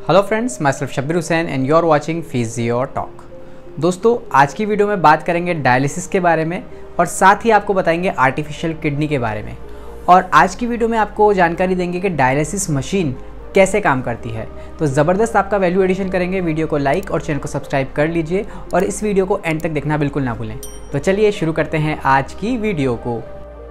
Hello friends, myself Shabbir Hussain and you are watching physio talk. दोस्तों, आज की video में बात करेंगे डायलिसिस के बारे में और साथ ही आपको बताएंगे आर्टिफिशियल किडनी के बारे में। और आज की वीडियो में आपको जानकारी देंगे कि डायलिसिस मशीन कैसे काम करती है। तो ज़बरदस्त आपका वैल्यू एडिशन करेंगे। वीडियो को लाइक और चैनल को सब्सक्राइब कर लीजिए और इस वीडियो को एंड तक देखना बिल्कुल ना भूलें। तो चलिए शुरू करते हैं आज की वीडियो को।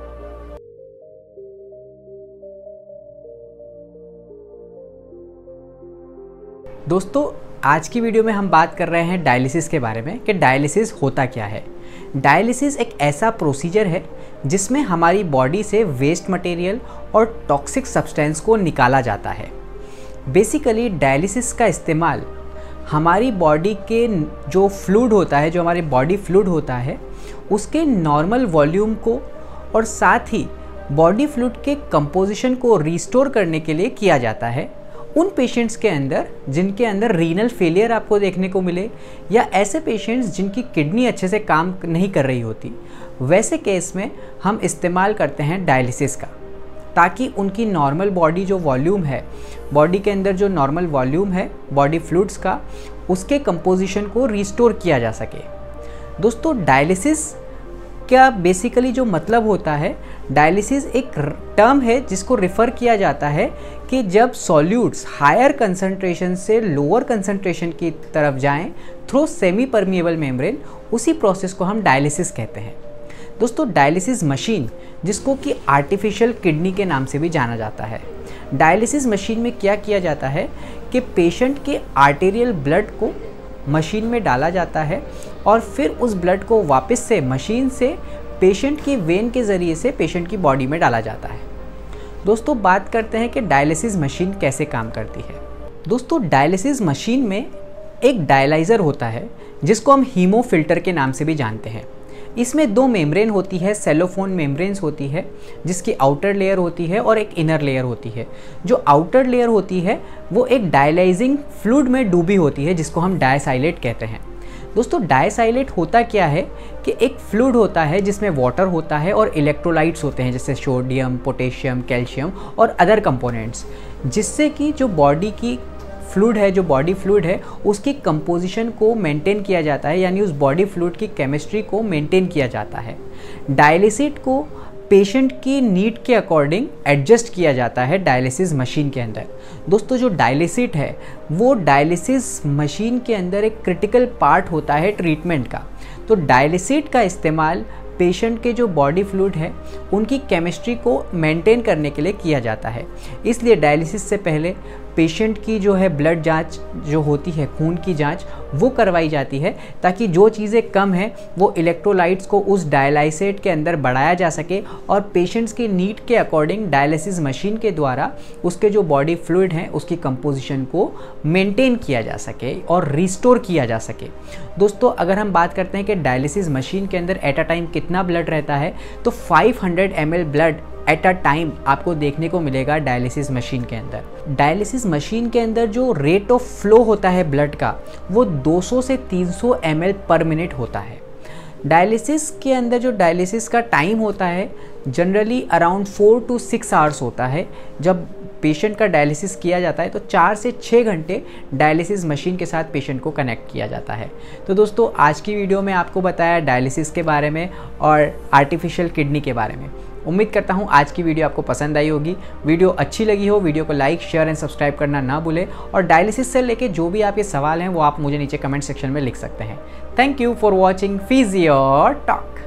दोस्तों, आज की वीडियो में हम बात कर रहे हैं डायलिसिस के बारे में कि डायलिसिस होता क्या है। डायलिसिस एक ऐसा प्रोसीजर है जिसमें हमारी बॉडी से वेस्ट मटेरियल और टॉक्सिक सब्सटेंस को निकाला जाता है। बेसिकली डायलिसिस का इस्तेमाल हमारी बॉडी के जो फ्लूइड होता है, जो हमारे बॉडी फ्लूइड होता है, उसके नॉर्मल वॉल्यूम को और साथ ही बॉडी फ्लूइड के कंपोजिशन को रिस्टोर करने के लिए किया जाता है उन पेशेंट्स के अंदर जिनके अंदर रीनल फेलियर आपको देखने को मिले या ऐसे पेशेंट्स जिनकी किडनी अच्छे से काम नहीं कर रही होती। वैसे केस में हम इस्तेमाल करते हैं डायलिसिस का, ताकि उनकी नॉर्मल बॉडी जो वॉल्यूम है, बॉडी के अंदर जो नॉर्मल वॉल्यूम है बॉडी फ्लूइड्स का, उसके कंपोजिशन को रिस्टोर किया जा सके। दोस्तों, डायलिसिस क्या बेसिकली जो मतलब होता है, डायलिसिस एक टर्म है जिसको रिफ़र किया जाता है कि जब सॉल्यूट्स हायर कंसंट्रेशन से लोअर कंसंट्रेशन की तरफ जाएं थ्रू सेमी परमिएबल मेम्ब्रेन, उसी प्रोसेस को हम डायलिसिस कहते हैं। दोस्तों, डायलिसिस मशीन, जिसको कि आर्टिफिशियल किडनी के नाम से भी जाना जाता है, डायलिसिस मशीन में क्या किया जाता है कि पेशेंट के आर्टेरियल ब्लड को मशीन में डाला जाता है और फिर उस ब्लड को वापस से मशीन से पेशेंट की वेन के ज़रिए से पेशेंट की बॉडी में डाला जाता है। दोस्तों, बात करते हैं कि डायलिसिस मशीन कैसे काम करती है। दोस्तों, डायलिसिस मशीन में एक डायलाइज़र होता है जिसको हम हीमोफिल्टर के नाम से भी जानते हैं। इसमें दो मेम्ब्रेन होती है, सेलोफोन मेम्ब्रेन्स होती है, जिसकी आउटर लेयर होती है और एक इनर लेयर होती है। जो आउटर लेयर होती है वो एक डायलाइजिंग फ्लूइड में डूबी होती है, जिसको हम डायसाइलेट कहते हैं। दोस्तों, डायसाइलेट होता क्या है कि एक फ्लूइड होता है जिसमें वाटर होता है और इलेक्ट्रोलाइट्स होते हैं, जैसे सोडियम, पोटेशियम, कैल्शियम और अदर कंपोनेंट्स, जिससे कि जो बॉडी की फ्लूइड है, जो बॉडी फ्लूइड है, उसकी कंपोजिशन को मेंटेन किया जाता है, यानी उस बॉडी फ्लूइड की केमिस्ट्री को मेंटेन किया जाता है। डायलिसिट को पेशेंट की नीड के अकॉर्डिंग एडजस्ट किया जाता है डायलिसिस मशीन के अंदर। दोस्तों, जो डायलिसिट है वो डायलिसिस मशीन के अंदर एक क्रिटिकल पार्ट होता है ट्रीटमेंट का। तो डायलिसिट का इस्तेमाल पेशेंट के जो बॉडी फ्लूइड है उनकी केमिस्ट्री को मेंटेन करने के लिए किया जाता है। इसलिए डायलिसिस से पहले पेशेंट की जो है ब्लड जांच जो होती है, खून की जांच, वो करवाई जाती है, ताकि जो चीज़ें कम हैं वो इलेक्ट्रोलाइट्स को उस डायलाइसेट के अंदर बढ़ाया जा सके और पेशेंट्स की नीड के अकॉर्डिंग डायलिसिस मशीन के द्वारा उसके जो बॉडी फ्लूइड हैं उसकी कंपोजिशन को मेंटेन किया जा सके और रिस्टोर किया जा सके। दोस्तों, अगर हम बात करते हैं कि डायलिसिस मशीन के अंदर एट अ टाइम कितना ब्लड रहता है, तो 500 ml blood at a time आपको देखने को मिलेगा डायलिसिस मशीन के अंदर। डायलिसिस मशीन के अंदर जो रेट ऑफ फ्लो होता है ब्लड का, वो 200 से 300 ml पर मिनट होता है। डायलिसिस के अंदर जो डायलिसिस का टाइम होता है जनरली अराउंड 4 to 6 आवर्स होता है। जब पेशेंट का डायलिसिस किया जाता है तो 4 से 6 घंटे डायलिसिस मशीन के साथ पेशेंट को कनेक्ट किया जाता है। तो दोस्तों, आज की वीडियो में आपको बताया डायलिसिस के बारे में और आर्टिफिशियल किडनी के बारे में। उम्मीद करता हूँ आज की वीडियो आपको पसंद आई होगी। वीडियो अच्छी लगी हो, वीडियो को लाइक, शेयर एंड सब्सक्राइब करना ना भूलें और डायलिसिस से लेके जो भी आपके सवाल हैं वो आप मुझे नीचे कमेंट सेक्शन में लिख सकते हैं। Thank you for watching physio talk.